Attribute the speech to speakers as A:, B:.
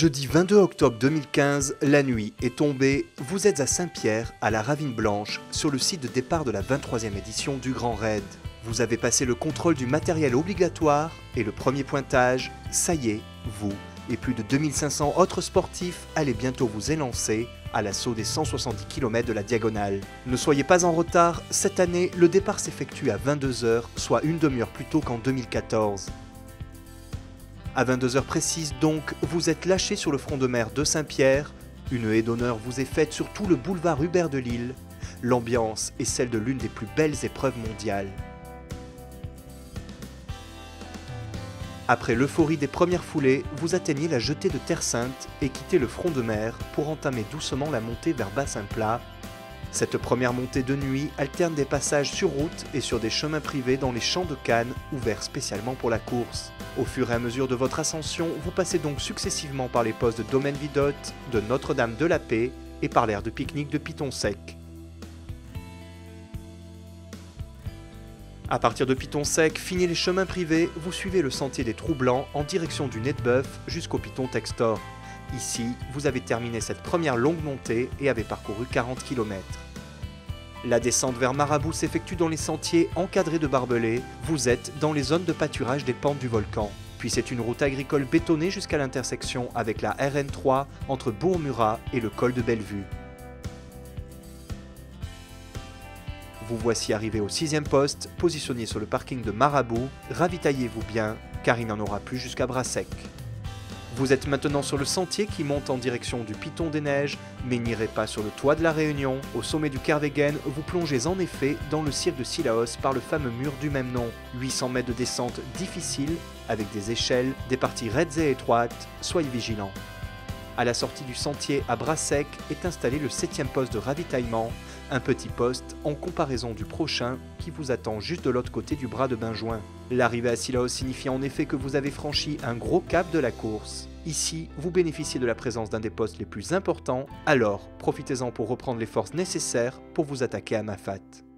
A: Jeudi 22 octobre 2015, la nuit est tombée, vous êtes à Saint-Pierre, à la Ravine Blanche, sur le site de départ de la 23e édition du Grand Raid. Vous avez passé le contrôle du matériel obligatoire et le premier pointage, ça y est, vous et plus de 2500 autres sportifs allez bientôt vous élancer à l'assaut des 170 km de la Diagonale. Ne soyez pas en retard, cette année, le départ s'effectue à 22 h, soit une demi-heure plus tôt qu'en 2014. À 22 h précises donc, vous êtes lâché sur le front de mer de Saint-Pierre, une haie d'honneur vous est faite sur tout le boulevard Hubert de Lille. L'ambiance est celle de l'une des plus belles épreuves mondiales. Après l'euphorie des premières foulées, vous atteignez la jetée de Terre Sainte et quittez le front de mer pour entamer doucement la montée vers Bassin-Plat. Cette première montée de nuit alterne des passages sur route et sur des chemins privés dans les champs de Cannes ouverts spécialement pour la course. Au fur et à mesure de votre ascension, vous passez donc successivement par les postes de Domaine Vidotte, de Notre-Dame-de-la-Paix et par l'aire de pique-nique de Piton-Sec. À partir de Piton-Sec, fini les chemins privés, vous suivez le sentier des Trous Blancs en direction du Nez de Bœuf jusqu'au Piton Textor. Ici, vous avez terminé cette première longue montée et avez parcouru 40 km. La descente vers Marabout s'effectue dans les sentiers encadrés de barbelés. Vous êtes dans les zones de pâturage des pentes du volcan. Puis c'est une route agricole bétonnée jusqu'à l'intersection avec la RN3 entre Bourg-Murat et le col de Bellevue. Vous voici arrivé au 6e poste, positionné sur le parking de Marabout. Ravitaillez-vous bien, car il n'en aura plus jusqu'à Brassec. Vous êtes maintenant sur le sentier qui monte en direction du Piton des Neiges, mais n'irez pas sur le toit de la Réunion. Au sommet du Kervegen, vous plongez en effet dans le cirque de Sillaos par le fameux mur du même nom. 800 mètres de descente difficile, avec des échelles, des parties raides et étroites, soyez vigilants. À la sortie du sentier à Brassec est installé le 7e poste de ravitaillement, un petit poste en comparaison du prochain qui vous attend juste de l'autre côté du bras de Benjoin. L'arrivée à Sillaos signifie en effet que vous avez franchi un gros cap de la course. Ici, vous bénéficiez de la présence d'un des postes les plus importants, alors profitez-en pour reprendre les forces nécessaires pour vous attaquer à Mafate.